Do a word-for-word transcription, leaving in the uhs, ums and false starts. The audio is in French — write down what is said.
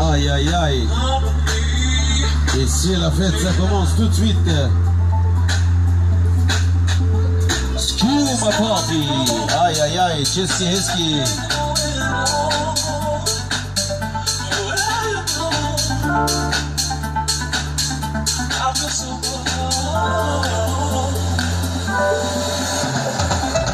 Aïe, aïe, aïe. Et si la fête, ça commence tout de suite. Scuba Party. Aïe, aïe, aïe. Chesky, Hesky.